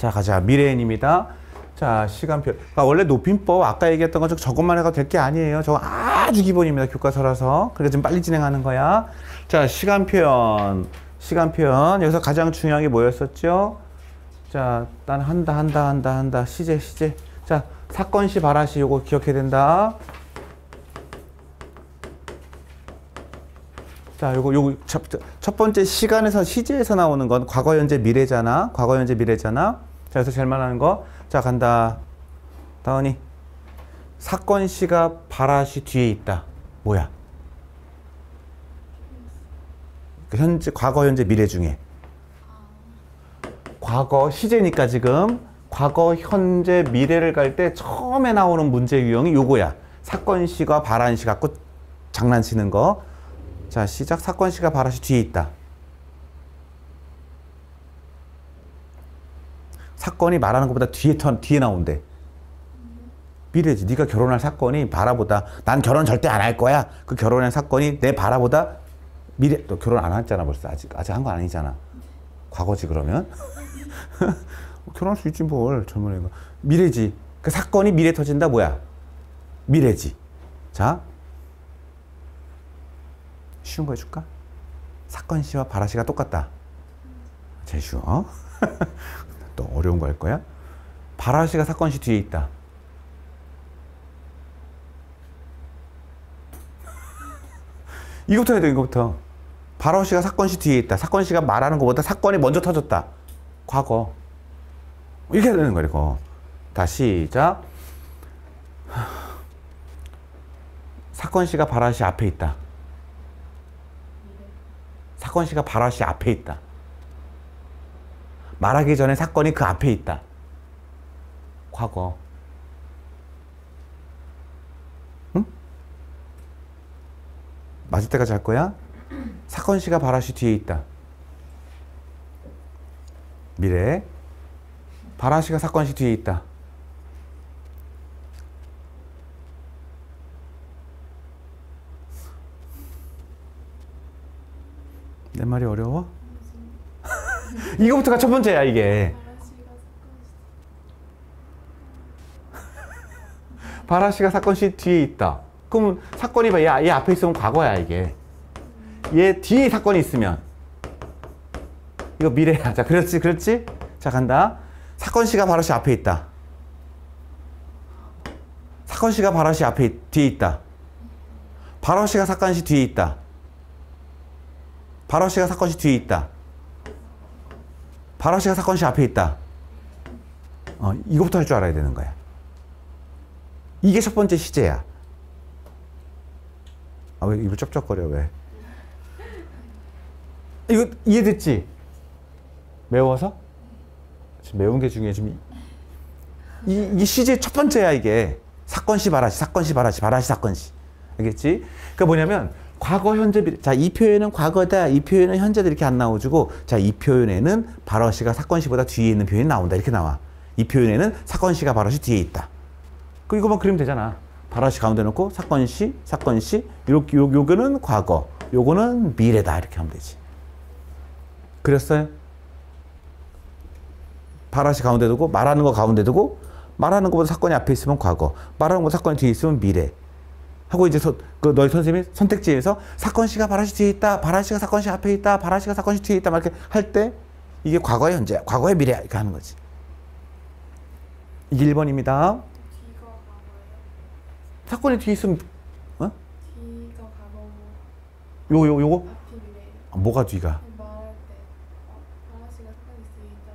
자, 가자. 미래인입니다. 자, 시간표. 그러니까 원래 높임법 아까 얘기했던 거 저것만 해도 될 게 아니에요. 저거 아주 기본입니다. 교과서라서. 그러니까 좀 빨리 진행하는 거야. 자, 시간표현. 시간표현. 여기서 가장 중요한 게 뭐였었죠? 자, 난 한다. 시제. 자, 사건시, 발화시 요거 기억해야 된다. 자, 요거 첫 번째 시간에서 시제에서 나오는 건 과거, 현재, 미래잖아. 과거, 현재, 미래잖아. 자, 그래서 제일 많이 하는 거. 자, 간다. 다은이. 사건시가 발화시 뒤에 있다. 뭐야? 현재, 과거, 현재, 미래 중에. 과거, 시제니까 지금. 과거, 현재, 미래를 갈 때 처음에 나오는 문제 유형이 요거야. 사건시가 발화시 갖고 장난치는 거. 자, 시작. 사건시가 발화시 뒤에 있다. 사건이 말하는 것보다 뒤에 나온대. 미래지. 네가 결혼할 사건이 발화보다 난 결혼 절대 안 할 거야. 그 결혼할 사건이 내 발화보다 미래. 너 결혼 안 했잖아 벌써. 아직 한 거 아니잖아. 과거지 그러면. 결혼할 수 있지 뭘. 젊은 애가. 미래지. 그 사건이 미래 터진다 뭐야? 미래지. 자. 쉬운 거 해줄까? 사건시와 발화시가 똑같다. 제일 쉬워. 또 어려운 거 할 거야? 발화시가 사건시 뒤에 있다. 이거부터 해야 돼, 이거부터. 발화시가 사건시 뒤에 있다. 사건시가 말하는 것보다 사건이 먼저 터졌다. 과거. 이렇게 해야 되는 거야, 이거. 다시, 시작. 사건시가 발화시 앞에 있다. 사건시가 발화시 앞에 있다. 말하기 전에 사건이 그 앞에 있다. 과거. 응? 맞을 때까지 할 거야? 사건시가 발화시 뒤에 있다. 미래. 발화시가 사건시 뒤에 있다. 내 말이 어려워? 이거부터가 첫 번째야, 이게. 발화시가 사건시 뒤에 있다. 그럼 사건이 얘 앞에 있으면 과거야, 이게. 얘 뒤에 사건이 있으면. 이거 미래야. 자, 그렇지? 자, 간다. 사건시가 발화시 앞에 있다. 사건시가 발화시 뒤에 있다. 발화시가 사건시 뒤에 있다. 발화시가 사건시 뒤에 있다. 발화시가 사건시 앞에 있다. 이거부터 할 줄 알아야 되는 거야. 이게 첫 번째 시제야. 왜 입을 쩍쩍거려, 왜? 이거 이해됐지? 매워서? 지금 매운 게 중요해. 지금 이 시제 첫 번째야, 이게. 사건시, 발화시, 발화시, 사건시. 알겠지? 그러니까 뭐냐면, 과거, 현재, 미래. 자, 이 표현은 과거다. 이 표현은 현재다. 이렇게 안 나와주고, 자, 이 표현에는 발화시가 사건시보다 뒤에 있는 표현이 나온다. 이렇게 나와. 이 표현에는 사건시가 발화시 뒤에 있다. 그럼 이거만 그리면 되잖아. 발화시 가운데 놓고, 사건시. 요거는 과거. 요거는 미래다. 이렇게 하면 되지. 그랬어요? 발화시 가운데 두고, 말하는 거 가운데 두고, 말하는 것보다 사건이 앞에 있으면 과거. 말하는 것보다 사건이 뒤에 있으면 미래. 하고 이제 너희 선생님이 선택지에서 사건시가 발화시 뒤에 있다. 발화시가 사건시 앞에 있다. 발화시가 사건시 뒤에 있다. 막 이렇게 할 때 이게 과거의 현재야. 과거의 미래야. 이렇게 하는 거지. 이게 1번입니다. 사건이 뒤에 있으면 뒤가 과거. 요거? 뭐가 뒤가? 말할 때 발화시가 사건이 뒤에 있다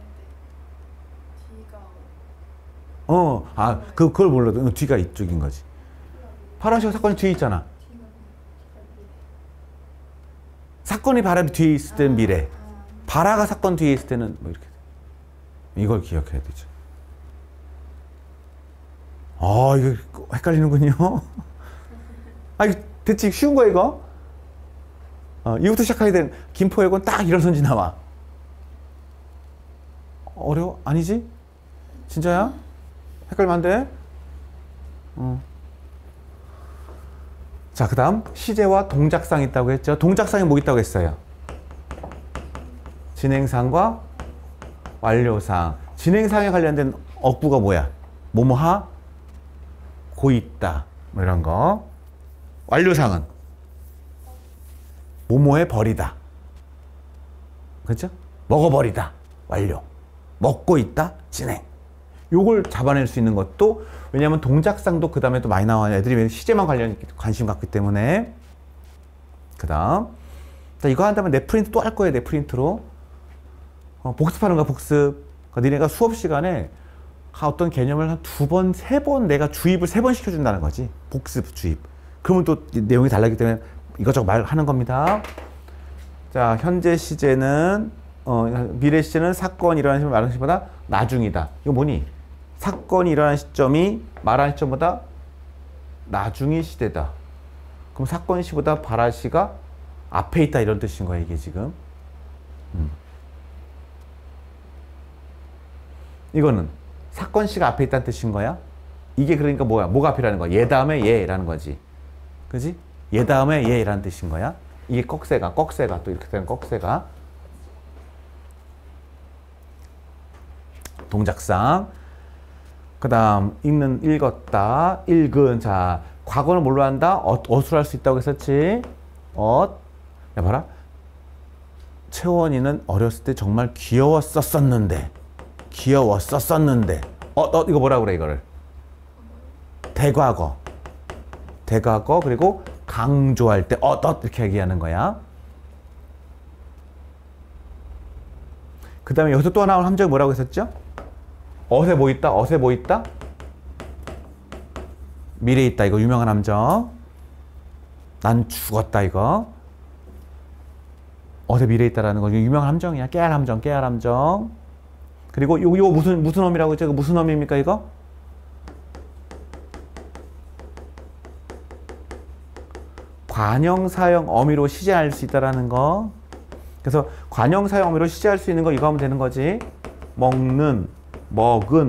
할 때 뒤가 그걸 몰라도 뒤가 이쪽인 거지. 발화시가 사건이 뒤에 있잖아. 사건이 발화 뒤에 있을 때는 미래. 발화가 사건 뒤에 있을 때는 뭐 이렇게. 이걸 기억해야 되죠. 이거 헷갈리는군요. 이거 대체 쉬운 거 이거? 이거부터 시작하게 된 김포역은 딱 이런 선지 나와. 어려워? 아니지? 진짜야? 헷갈리면 안 돼? 자, 그 다음 시제와 동작상이 있다고 했죠. 동작상이 뭐 있다고 했어요? 진행상과 완료상. 진행사항에 관련된 어구가 뭐야? 뭐뭐하 고 있다. 뭐 이런 거. 완료상은 뭐뭐해 버리다. 그렇죠? 먹어버리다. 완료. 먹고 있다. 진행. 요걸 잡아낼 수 있는 것도 왜냐하면 동작상도 그 다음에 또 많이 나와요. 애들이 시제만 관심 갖기 때문에. 그 다음 자 이거 한다면 내 프린트 또 할 거예요. 내 프린트로 복습하는 거야. 복습. 그러니까 니네가 수업 시간에 어떤 개념을 한 2번, 3번 내가 주입을 3번 시켜준다는 거지. 복습, 주입. 그러면 또 내용이 달라지기 때문에 이것저것 말하는 겁니다. 자 현재 시제는 미래 시제는 사건이 일어나는 시점 말하는 시보다 나중이다. 이거 뭐니? 사건이 일어나는 시점이 말하는 시점보다 나중의 시대다. 그럼 사건 시보다 발화 시가 앞에 있다 이런 뜻인 거야 이게 지금. 이거는 사건 시가 앞에 있다는 뜻인 거야. 이게 그러니까 뭐야? 뭐가 앞이라는 거야? 얘 다음에 얘라는 거지. 그지? 얘 다음에 얘라는 뜻인 거야. 이게 꺽쇠가 또 이렇게 되는 꺽쇠가. 동작상. 그 다음 읽었다. 읽은. 자 과거는 뭘로 한다? 어수로 할 수 있다고 했었지. 야 봐라. 채원이는 어렸을 때 정말 귀여웠었는데 이거 뭐라 그래 이거를? 대과거 그리고 강조할 때 이렇게 얘기하는 거야. 그 다음에 여기서 또 나온 함정이 뭐라고 했었죠? 어세 뭐 있다? 미래에 있다. 이거 유명한 함정. 난 죽었다 이거. 어세 미래에 있다라는 거 유명한 함정이야. 깨알 함정. 그리고 요거 무슨 어미라고 했죠? 무슨 어미입니까 이거? 관형사형 어미로 시제할 수 있다라는 거. 그래서 관형사형 어미로 시제할 수 있는 거 이거 하면 되는 거지. 먹는, 먹은,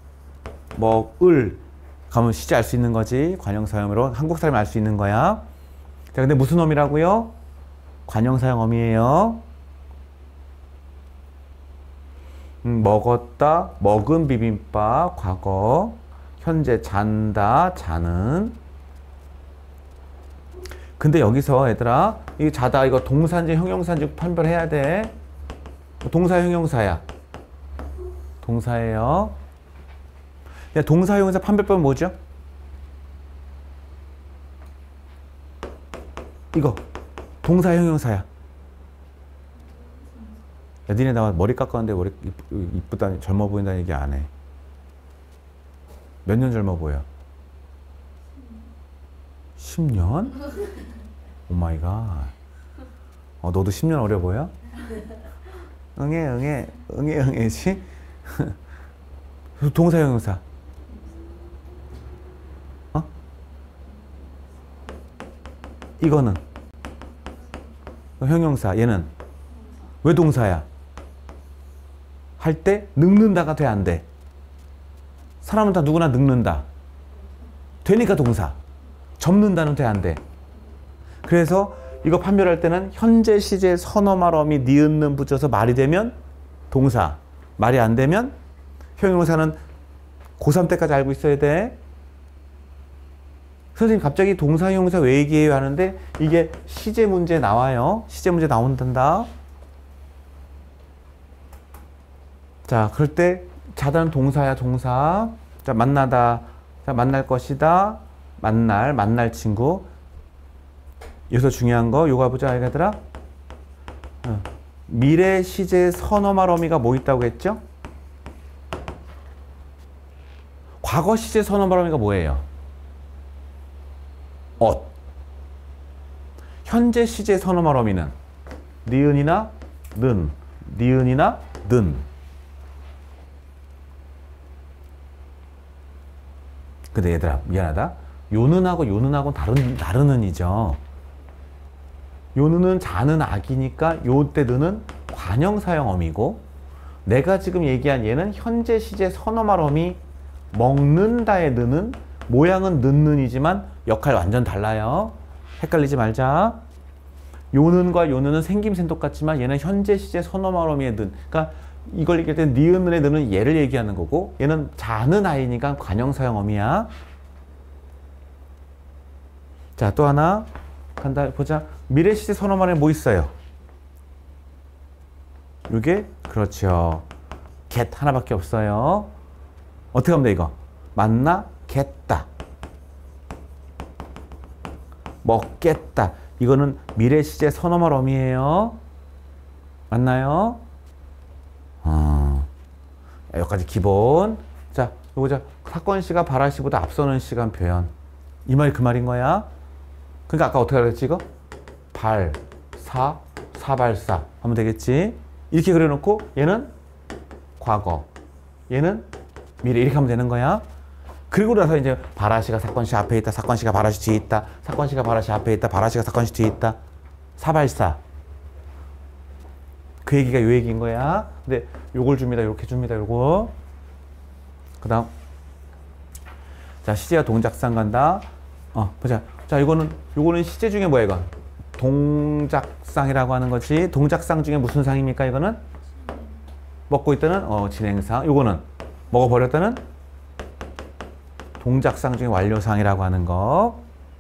먹을 가면 시제할 수 있는 거지. 관형사형 어미로 한국 사람이 알 수 있는 거야. 자, 근데 무슨 어미라고요? 관형사형 어미예요. 먹었다, 먹은 비빔밥, 과거. 현재 잔다, 자는. 근데 여기서 얘들아, 이 자다 이거 동사인지 형용사인지 판별해야 돼. 동사 형용사야. 동사예요. 동사 형용사 판별법은 뭐죠? 이거 동사 형용사야. 야, 니네 나 머리 깎았는데 머리 이쁘다, 젊어 보인다는 얘기 안 해. 몇 년 젊어 보여? 10년? 오 마이 갓. 너도 10년 어려 보여? 응애지? 동사 형용사. 이거는 형용사. 얘는 왜 동사야? 할 때 늙는다가 돼, 안 돼? 사람은 다 누구나 늙는다. 되니까 동사. 접는다는 돼, 안 돼? 그래서 이거 판별할 때는 현재 시제 선어말 어미 니은는 붙여서 말이 되면 동사, 말이 안 되면 형용사는 고3 때까지 알고 있어야 돼. 선생님 갑자기 동사 형용사 왜 얘기해요 하는데 이게 시제 문제 나와요. 시제 문제 나온단다. 자, 그럴 때 자다는 동사야, 동사. 자, 만나다. 자, 만날 것이다. 만날 친구. 여기서 중요한 거 요거 보자, 얘들아. 미래 시제 선어말 어미가 뭐 있다고 했죠? 과거 시제 선어말 어미가 뭐예요? 현재 시제 선어말 어미는 니은이나 는, 니은이나 는. 근데 얘들아 미안하다. 요는하고 요는하고는 다른 은이죠. 요는은 자는 악이니까 요때 는은 관형사형 어미고, 내가 지금 얘기한 얘는 현재 시제 선어말 어미 먹는다의 는은 모양은 는이지만 역할 완전 달라요. 헷갈리지 말자. 요는과 요는은 생김새는 똑같지만 얘는 현재 시제 선어말 어미의 는. 그러니까 이걸 얘기할 때 니은에 넣는 얘를 얘기하는 거고 얘는 자는 아이니까 관형사형어미야. 자, 또 하나 간다 보자. 미래 시제 선어말에 뭐 있어요? 이게 그렇죠. get 하나밖에 없어요. 어떻게 하면 돼 이거? 만나겠다. 먹겠다. 이거는 미래 시제 선어말 어미예요. 맞나요? 여기까지 기본. 자, 요거 자 사건시가 발화시보다 앞서는 시간 표현. 이 말이 그 말인 거야. 그러니까 아까 어떻게 그랬지 이거? 발, 사, 사발사 하면 되겠지. 이렇게 그려놓고 얘는 과거, 얘는 미래 이렇게 하면 되는 거야. 그리고 나서 이제 발화시가 사건시 앞에 있다, 사건시가 발화시 뒤에 있다, 사건시가 발화시 앞에 있다, 발화시가 사건시 뒤에 있다. 사발사. 그 얘기가 요 얘기인 거야. 근데 요걸 줍니다. 요렇게 줍니다. 요거. 그 다음. 자, 시제가 동작상 간다. 보자. 자, 요거는 시제 중에 뭐야, 이거? 동작상이라고 하는 거지. 동작상 중에 무슨 상입니까, 이거는? 먹고 있다는, 진행상. 요거는 먹어버렸다는 동작상 중에 완료상이라고 하는 거.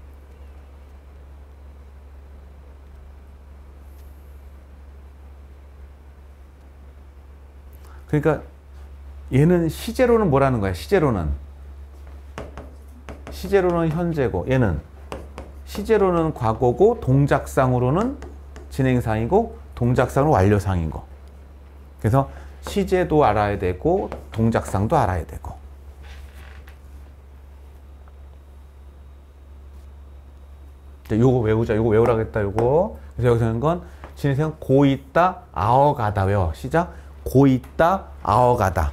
그러니까 얘는 시제로는 뭐라는 거야? 시제로는 현재고 얘는 시제로는 과거고 동작상으로는 진행상이고 동작상으로 완료상이고. 그래서 시제도 알아야 되고 동작상도 알아야 되고. 요거 외우자. 요거 외우라고 했다. 요거. 그래서 여기서 하는 건 진행상 고 있다 아어가다 외워. 시작. 고 있다 아어가다.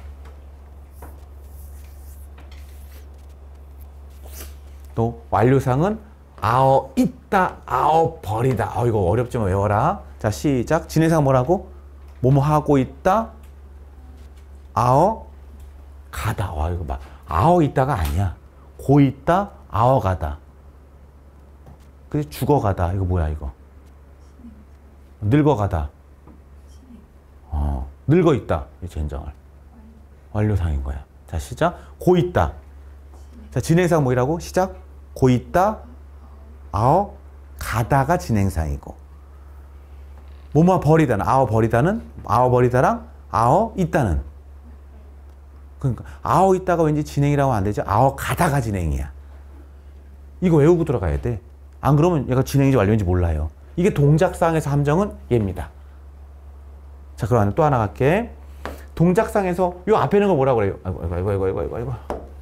또 완료상은 아어 있다 아어 버리다. 이거 어렵지만 외워라. 자, 시작. 진행상 뭐라고? 뭐뭐 하고 있다 아어 가다. 이거 봐. 아어 있다가 아니야. 고 있다 아어 가다. 그래서 죽어가다. 이거 뭐야 이거? 늙어가다. 늙어 있다. 이 젠장을. 완료상인 거야. 자, 시작. 고 있다. 자, 진행상 뭐라고? 시작. 고 있다 아어 가다가 진행상이고. 뭐뭐 버리다는 아어 버리다랑 아어 있다는. 그러니까 아어 있다가 왠지 진행이라고 안 되죠. 아어 가다가 진행이야. 이거 외우고 들어가야 돼. 안 그러면 얘가 진행인지 완료인지 몰라요. 이게 동작상에서 함정은 얘입니다. 자, 그럼 또 하나 갈게. 동작상에서 요 앞에 있는 거 뭐라고 그래요? 아이고.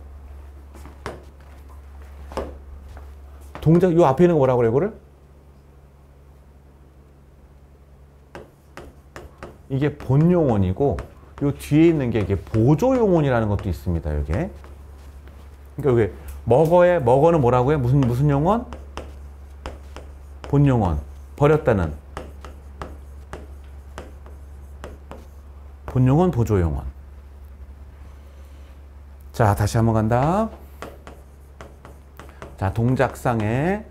동작 요 앞에 있는 거 뭐라고 그래요, 이거를? 이게 본용언이고 요 뒤에 있는 게 이게 보조용언이라는 것도 있습니다, 이게. 그러니까 이게 먹어는 뭐라고 해? 무슨 용언? 본용언. 버렸다는 본용언, 보조용언. 자, 다시 한번 간다. 자, 동작상의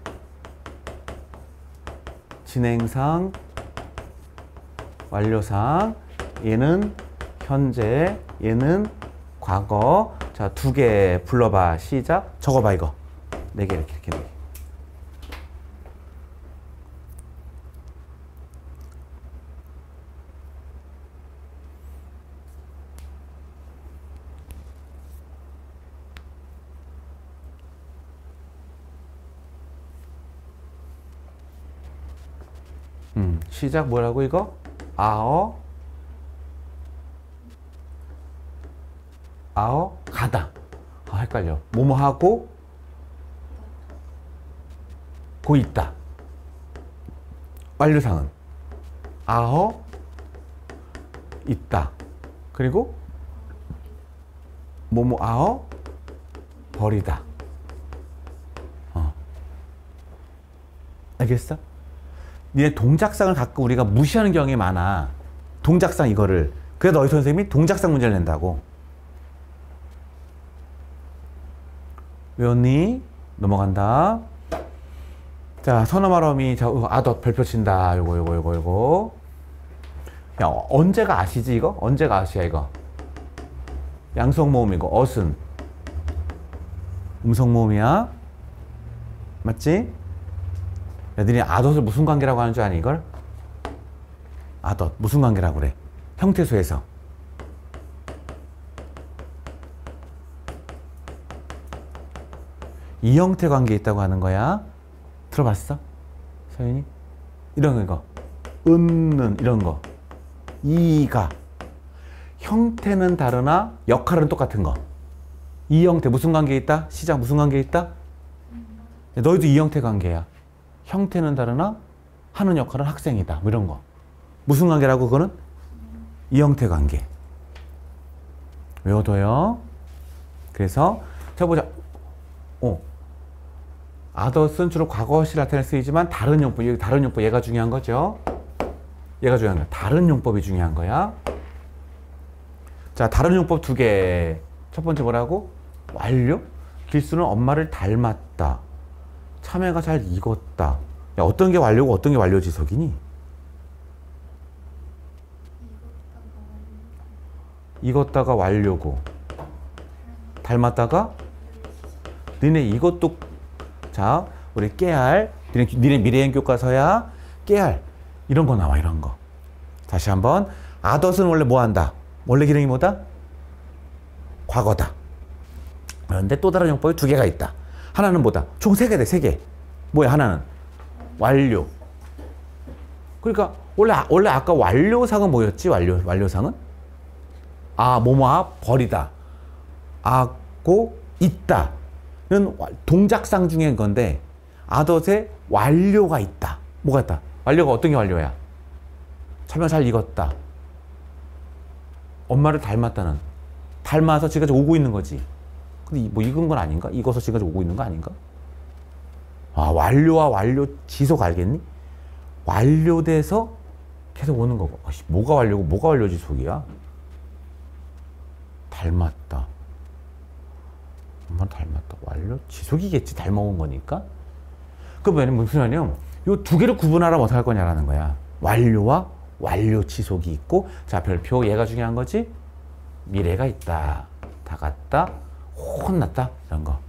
진행상, 완료상. 얘는 현재, 얘는 과거. 자, 두 개 불러봐. 시작. 적어봐, 이거. 네 개, 이렇게, 네 개. 시작 뭐라고 이거? 아어 가다. 헷갈려. 뭐뭐 하고 고 있다. 완료상은 아어 있다. 그리고 뭐뭐 아어 버리다. 알겠어? 니네 동작상을 가끔 우리가 무시하는 경우가 많아. 동작상 이거를. 그래서 너희 선생님이 동작상 문제를 낸다고. 외웠니? 넘어간다. 자, 선어말어미. 자, 아덧 별표 친다. 요거. 야, 언제가 아시지 이거? 언제가 아시야 이거? 양성모음이고 어순 음성모음이야. 맞지? 야, 너네 아덧을 무슨 관계라고 하는 줄 아니 이걸? 아덧 무슨 관계라고 그래? 형태소에서 이 형태 관계에 있다고 하는 거야. 들어봤어? 서윤이? 이런 거 은는 이런 거 이가 형태는 다르나 역할은 똑같은 거. 이 형태 무슨 관계에 있다? 시작 무슨 관계에 있다? 너희도 이 형태 관계야. 형태는 다르나 하는 역할은 학생이다. 뭐 이런 거. 무슨 관계라고 그거는? 이 형태 관계. 외워둬요. 그래서 자 보자. 아덧은 주로 과거시 나타낼 쓰이지만 다른 용법, 여기 다른 용법 얘가 중요한 거죠. 얘가 중요한 거야. 다른 용법이 중요한 거야. 자, 다른 용법 두 개. 첫 번째 뭐라고? 완료? 길수는 엄마를 닮았다. 참외가 잘 익었다. 야, 어떤 게 완료고 어떤 게 완료 지속이니? 익었다가 완료고 닮았다가 니네 이것도 자 우리 깨알 니네 미래행 교과서야 깨알 이런 거 나와 이런 거. 다시 한번 아덧은 원래 뭐 한다? 원래 기능이 뭐다? 과거다. 그런데 또 다른 용법이 두 개가 있다. 하나는 뭐다? 총 세 개 돼, 세 개. 뭐야 하나는? 완료. 그러니까 원래 아까 완료상은 뭐였지? 완료상은? 아, 뭐뭐아 버리다. 아고 있다는 동작상 중에 건데 아덧에 완료가 있다. 뭐가 있다? 완료가 어떤 게 완료야? 참외 잘 익었다. 엄마를 닮았다는. 닮아서 지금까지 오고 있는 거지. 근데 뭐 익은 건 아닌가? 익어서 지금까지 오고 있는 거 아닌가? 아, 완료와 완료 지속 알겠니? 완료돼서 계속 오는 거고. 뭐가 완료고 뭐가 완료 지속이야? 닮았다. 엄마를 닮았다. 완료 지속이겠지. 닮아온 거니까. 그러면 무슨 말이냐면 이 두 개를 구분하라면 어떻게 할 거냐라는 거야. 완료와 완료 지속이 있고 자 별표 얘가 중요한 거지. 미래가 있다. 다 갔다. 혼났다. 이런 거.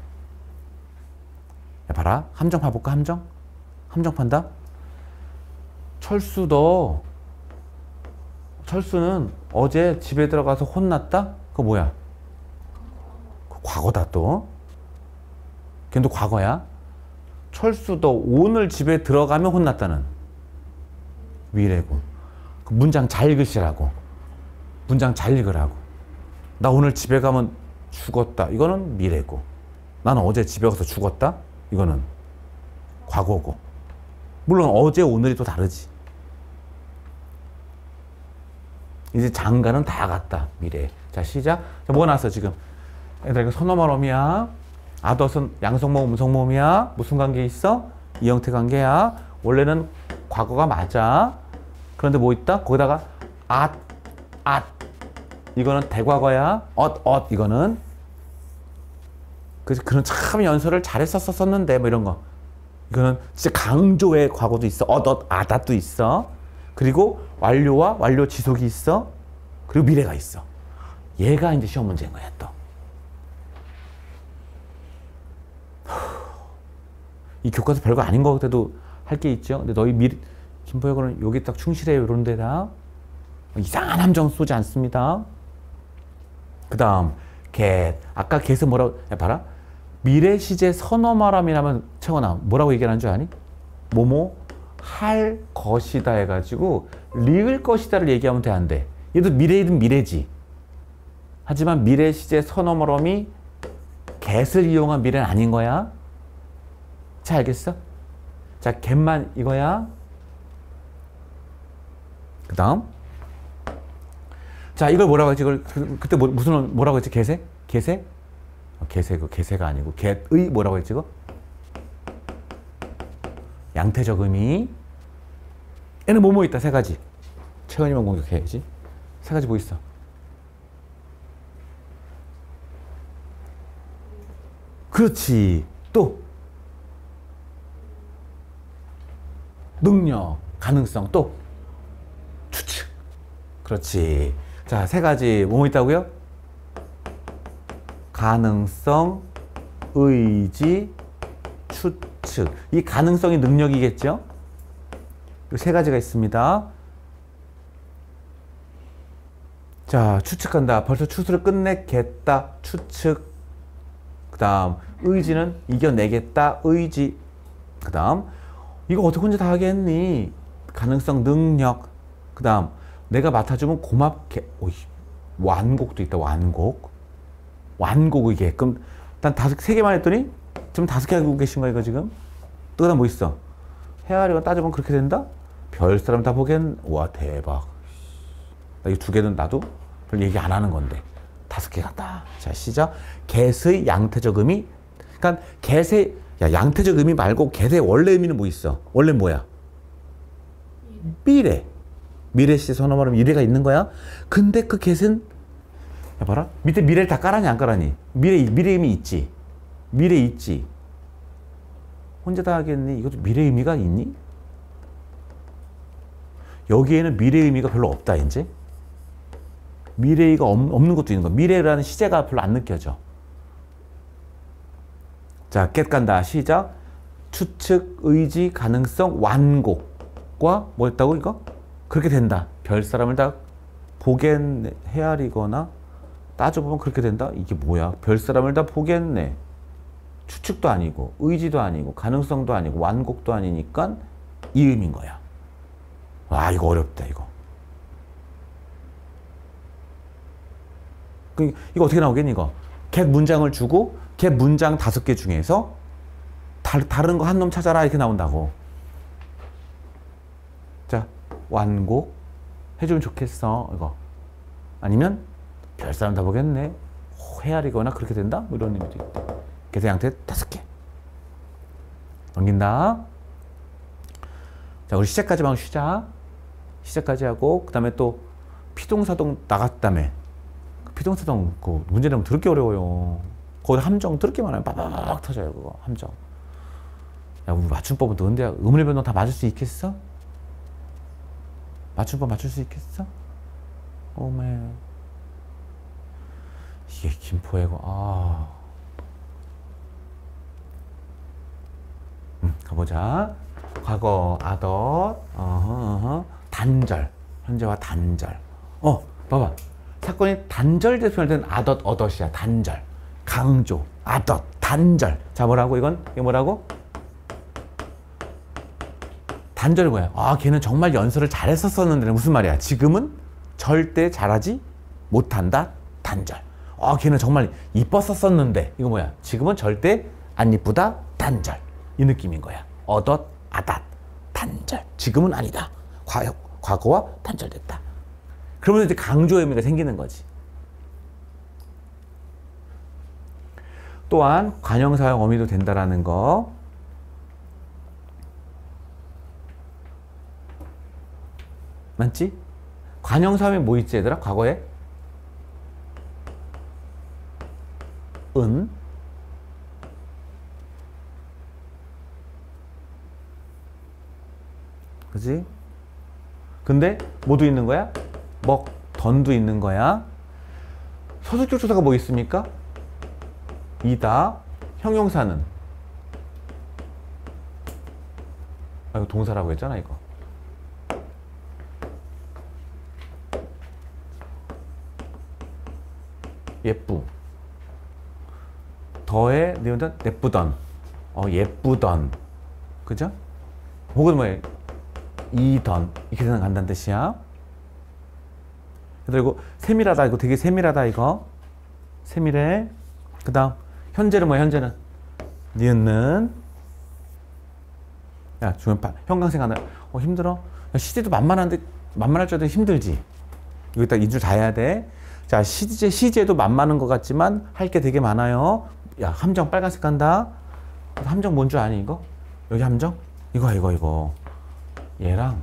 야, 봐라. 함정 봐볼까? 함정? 함정 판다? 철수는 어제 집에 들어가서 혼났다? 그거 뭐야? 과거다 또. 걔도 과거야. 철수도 오늘 집에 들어가면 혼났다는. 미래고. 그 문장 잘 읽으시라고. 문장 잘 읽으라고. 나 오늘 집에 가면 죽었다. 이거는 미래고. 나는 어제 집에 가서 죽었다. 이거는 과거고. 물론 어제 오늘이 또 다르지. 이제 장가는 다 갔다. 미래. 자 시작. 자, 뭐가 나왔어 지금? 얘들아 이거 선어말음이야. 아덧은 양성모음 음성모음이야. 무슨 관계 있어? 이 형태 관계야. 원래는 과거가 맞아. 그런데 뭐 있다? 거기다가 앗 이거는 대과거야. 이거는 그래서 그런 참 연설을 잘했었었는데 뭐 이런 거. 이거는 진짜 강조의 과거도 있어. 아닷도 있어. 그리고 완료와 완료 지속이 있어. 그리고 미래가 있어. 얘가 이제 시험 문제인 거야 또. 이 교과서 별거 아닌 거 같아도 할 게 있죠. 근데 너희 김보혁은 여기 딱 충실해요. 이런 데다. 이상한 함정 쏘지 않습니다. 그 다음 아까 get은 뭐라고 봐라. 미래 시제 선어말함이라면 채원아 뭐라고 얘기하는 줄 아니? 뭐뭐 할 것이다 해가지고 리을 것이다를 얘기하면 돼 안 돼? 얘도 미래이든 미래지. 하지만 미래 시제 선어말함이 get을 이용한 미래는 아닌 거야. 자 알겠어? 자 get만 이거야. 그 다음 자 이걸 뭐라고 했지? 이걸 그때 뭐라고 했지? 개세? 개세가 아니고 get의 뭐라고 했지? 이거? 양태적 의미. 얘는 뭐뭐 있다 세 가지. 채원이만 공격해야지. 세 가지 뭐 있어? 그렇지. 또 능력, 가능성, 또 추측. 그렇지. 자, 세 가지 뭐 있다고요? 가능성, 의지, 추측. 이 가능성이 능력이겠죠? 이 세 가지가 있습니다. 자, 추측한다. 벌써 추수를 끝내겠다. 추측. 그 다음, 의지는 이겨내겠다. 의지. 그 다음, 이거 어떻게 혼자 다 하겠니? 가능성, 능력. 그 다음, 내가 맡아주면 고맙게. 오이, 완곡도 있다. 완곡. 완곡이게. 그럼 난 세 개만 했더니 지금 5개 하고 계신 거야, 이거 지금? 또 그다음 뭐 있어? 헤아리고 따져보면 그렇게 된다? 별 사람 다 보기엔, 와, 대박. 이 2개는 나도 별 얘기 안 하는 건데. 5개 같다. 자, 시작. 겟의 양태적 의미. 그러니까 겟의, 야, 양태적 의미 말고 겟의 원래 의미는 뭐 있어? 원래 뭐야? 미래. 미래시 선어 말하면 미래가 있는 거야. 근데 그 겟은, 야, 봐라. 밑에 미래를 다 깔아니 안 깔아니? 미래 의미 있지. 미래 있지. 혼자 다 하겠니? 이것도 미래 의미가 있니? 여기에는 미래 의미가 별로 없다, 이제. 미래가 없는 것도 있는 거야. 미래라는 시제가 별로 안 느껴져. 자, 겟 간다. 시작. 추측, 의지, 가능성, 완곡과 뭐였다고 이거? 그렇게 된다. 별 사람을 다 보겠네. 헤아리거나 따져보면 그렇게 된다. 이게 뭐야? 별 사람을 다 보겠네. 추측도 아니고 의지도 아니고 가능성도 아니고 완곡도 아니니까 이 의미인 거야. 와, 이거 어렵다, 이거. 이거 어떻게 나오겠니, 이거? 겟 문장을 주고 겟 문장 5개 중에서 다른 거 한 놈 찾아라, 이렇게 나온다고. 자, 완곡 해주면 좋겠어, 이거. 아니면 별 사람 다 보겠네. 헤아리거나 그렇게 된다? 뭐 이런 의미도 있다. 겟의 양태 5개. 넘긴다. 자, 우리 시제까지만 쉬자. 시제까지 하고, 그 다음에 또 피동사동 나갔다며. 피동사동 그 문제 내면 더럽게 어려워요. 거기 함정 더럽게 많아요. 빠바박 터져요, 그거 함정. 야, 우리 맞춤법은 너인데 의문의 변동 다 맞을 수 있겠어? 맞춤법 맞출 수 있겠어? 오메. 이게 김포애고, 아. 가보자. 과거, 아덧, 단절. 현재와 단절. 봐봐. 사건이 단절돼서 표현된 아덧, 어덧이야. 단절. 강조, 아덧, 단절. 자, 뭐라고 이건? 이게 뭐라고? 단절이 뭐야? 아, 걔는 정말 연설을 잘했었었는데 무슨 말이야? 지금은 절대 잘하지 못한다. 단절. 아, 걔는 정말 이뻤었었는데 이거 뭐야? 지금은 절대 안 이쁘다. 단절. 이 느낌인 거야. 어덧, 아닷, 단절. 지금은 아니다. 과거와 단절됐다. 그러면 이제 강조의 의미가 생기는 거지. 또한 관형사용 어미도 된다라는 거. 맞지? 관형사용이 뭐 있지, 얘들아? 과거에? 은. 그지? 근데 뭐도 있는 거야? 던도 있는 거야. 소수격 조사가 뭐 있습니까? 이다. 형용사는? 아, 이거 동사라고 했잖아, 이거. 예쁘. 더해, 니은다 예쁘던. 예쁘던. 그죠? 혹은 뭐예요? 이던. 이렇게 생각한다는 뜻이야. 그리고 세밀하다. 이거 되게 세밀하다, 이거. 세밀해. 그 다음, 현재는 뭐야, 현재는? 니은는. 야, 중간판. 형광색 하나. 힘들어? 야, 시제도 만만한데, 만만할 줄 알았더니 힘들지? 이거 딱 인줄 다 해야 돼. 자, 시제도 만만한 것 같지만 할 게 되게 많아요. 야, 함정 빨간색 간다. 함정 뭔 줄 아니, 이거? 여기 함정? 이거. 얘랑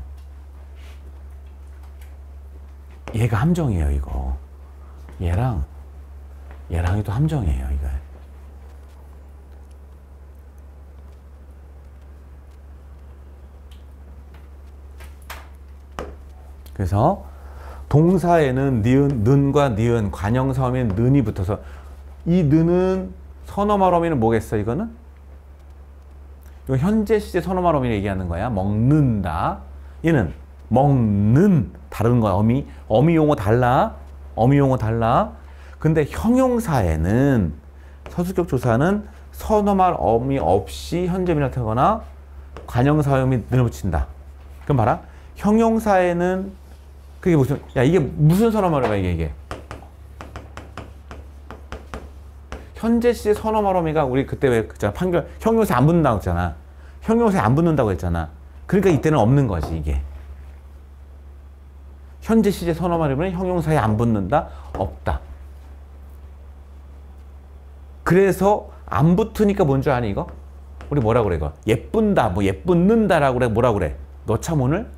얘가 함정이에요, 이거. 얘랑이 또 함정이에요, 이거. 그래서 동사에는 니은, 는과 니은, 관형사음에 는이 붙어서 이 는은 선어말 어미는 뭐겠어 이거는? 이거 현재 시제 선어말 어미를 얘기하는 거야. 먹는다. 얘는 먹는 다른 거야. 어미 용어 달라. 어미 용어 달라. 근데 형용사에는 서술격 조사는 선어말 어미 없이 현재미를 나타내거나 관형사음이 는을 붙인다. 그럼 봐라. 형용사에는 그게 무슨 이게 무슨 선어말어미야 이게. 현재 시제 선어말 어미가 우리 그때 왜 그잖아 판결 형용사에 안 붙는다고 했잖아. 형용사에 안 붙는다고 했잖아. 그러니까 이때는 없는 거지 이게. 현재 시제 선어말 어미는 형용사에 안 붙는다. 없다. 그래서 안 붙으니까 뭔 줄 아니 이거? 우리 뭐라 그래 이거? 예쁜다 뭐 예쁜는다라고 그래. 뭐라 그래? 너 참 오늘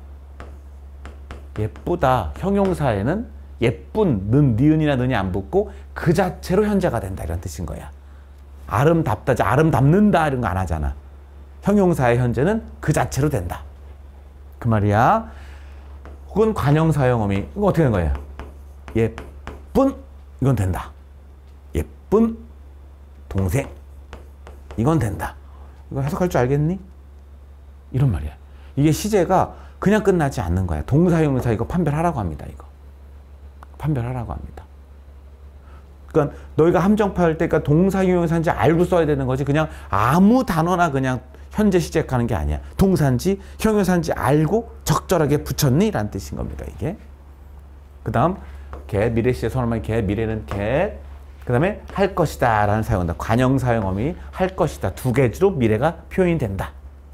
예쁘다 형용사에는 예쁜 는 니은이나 는이 안 붙고 그 자체로 현재가 된다 이런 뜻인 거야. 아름답다지 아름답는다 이런 거 안 하잖아. 형용사의 현재는 그 자체로 된다. 그 말이야. 혹은 관형사형 어미 이거 어떻게 되는 거예요? 예쁜 이건 된다. 예쁜 동생 이건 된다. 이거 해석할 줄 알겠니? 이런 말이야. 이게 시제가 그냥 끝나지 않는 거야. 동사, 형용사 이거 판별하라고 합니다. 이거. 판별하라고 합니다. 그러니까 너희가 함정파할 때 그러니까 동사, 형용사인지 알고 써야 되는 거지. 그냥 아무 단어나 그냥 현재 시제하는 게 아니야. 동사인지 형용사인지 알고 적절하게 붙였니? 라는 뜻인 겁니다. 이게. 그 다음 get, 미래 시제 선언말 get, 미래는 get. 그 다음에 할 것이다 라는 사용한다. 관형사형 어미 할 것이다. 두 개지로 미래가 표현이 된다.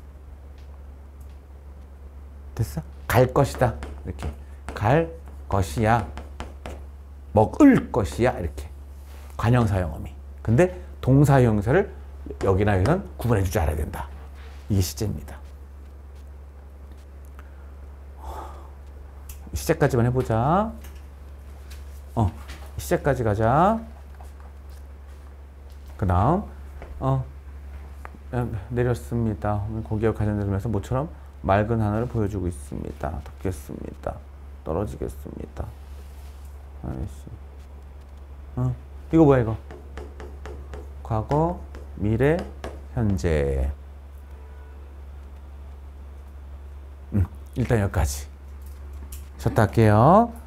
됐어? 갈 것이다. 이렇게. 갈 것이야. 먹을 것이야. 이렇게. 관형사형 어미. 근데 동사 형용사를 여기나 여기는 구분해 줄 줄 알아야 된다. 이게 시제입니다. 시제까지만 해보자. 시제까지 가자. 그 다음 내렸습니다. 고기와 가전되면서 모처럼 맑은 하늘을 보여주고 있습니다. 덥겠습니다. 떨어지겠습니다. 아이씨. 이거 뭐야 이거? 과거, 미래, 현재. 일단 여기까지. 쉬었다 할게요.